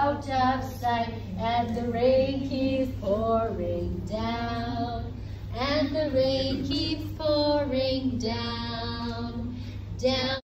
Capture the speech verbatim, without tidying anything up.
out of sight, and the rain keeps pouring down, and the rain keeps pouring down, down.